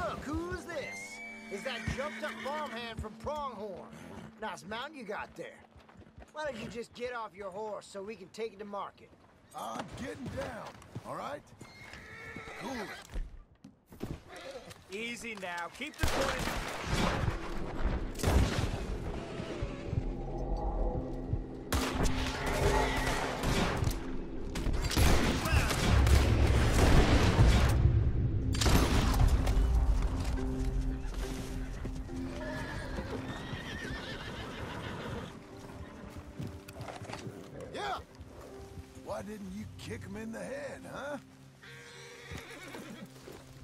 Look, who's this? Is that jumped-up farmhand from Pronghorn. Nice mount you got there. Why don't you just get off your horse so we can take it to market? I'm getting down, all right? Cool it. Easy now. Keep the point. Yeah! Why didn't you kick him in the head, huh?